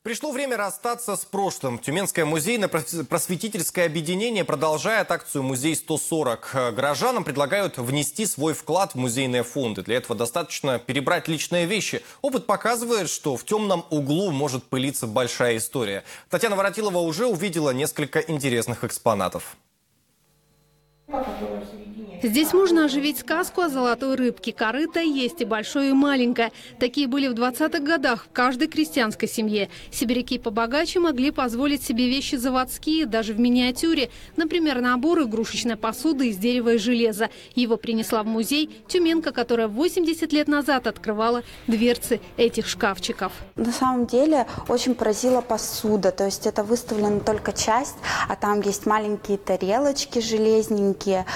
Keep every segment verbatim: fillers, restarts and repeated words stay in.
Пришло время расстаться с прошлым. Тюменское музейно-просветительское объединение продолжает акцию «Музей сто сорок». Горожанам предлагают внести свой вклад в музейные фонды. Для этого достаточно перебрать личные вещи. Опыт показывает, что в темном углу может пылиться большая история. Татьяна Воротилова уже увидела несколько интересных экспонатов. Здесь можно оживить сказку о золотой рыбке. Корыто есть и большое, и маленькое. Такие были в двадцатых годах в каждой крестьянской семье. Сибиряки побогаче могли позволить себе вещи заводские, даже в миниатюре. Например, набор игрушечной посуды из дерева и железа. Его принесла в музей тюменка, которая восемьдесят лет назад открывала дверцы этих шкафчиков. На самом деле очень поразила посуда. То есть это выставлена только часть, а там есть маленькие тарелочки железненькие,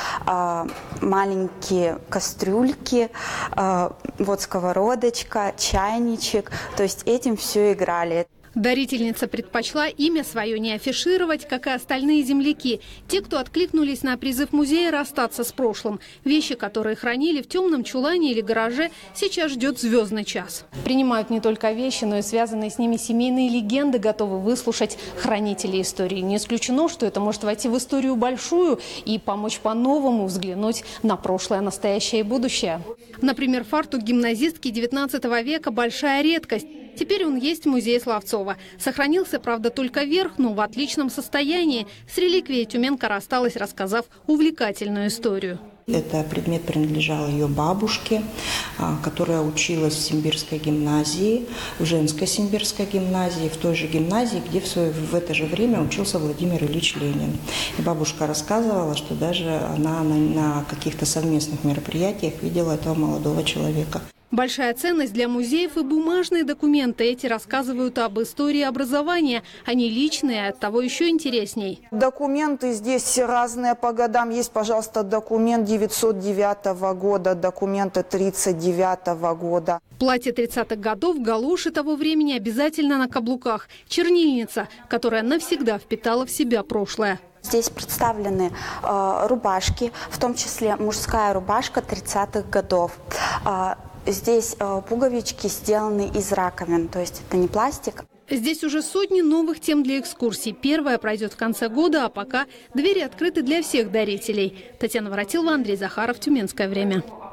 маленькие кастрюльки, вот сковородочка, чайничек. То есть этим все играли. Дарительница предпочла имя свое не афишировать, как и остальные земляки. Те, кто откликнулись на призыв музея расстаться с прошлым. Вещи, которые хранили в темном чулане или гараже, сейчас ждет звездный час. Принимают не только вещи, но и связанные с ними семейные легенды, готовы выслушать хранители истории. Не исключено, что это может войти в историю большую и помочь по-новому взглянуть на прошлое, настоящее и будущее. Например, фартук гимназистки девятнадцатого века – большая редкость. Теперь он есть в музее Славцова. Сохранился, правда, только верх, но в отличном состоянии. С реликвией тюменка рассталась, рассказав увлекательную историю. Это предмет принадлежал ее бабушке, которая училась в Симбирской гимназии, в женской Симбирской гимназии, в той же гимназии, где в, свое, в это же время учился Владимир Ильич Ленин. И бабушка рассказывала, что даже она на, на каких-то совместных мероприятиях видела этого молодого человека. Большая ценность для музеев и бумажные документы. Эти рассказывают об истории образования. Они личные, а оттого еще интересней. Документы здесь разные по годам. Есть, пожалуйста, документ девятьсот девятого года, документы тридцать девятого года. Платье тридцатых годов, галоши того времени обязательно на каблуках. Чернильница, которая навсегда впитала в себя прошлое. Здесь представлены э, рубашки, в том числе мужская рубашка тридцатых годов. Э, Здесь э, пуговички сделаны из раковин, то есть это не пластик. Здесь уже сотни новых тем для экскурсий. Первая пройдет в конце года, а пока двери открыты для всех дарителей. Татьяна Воротилова, Андрей Захаров, Тюменское время.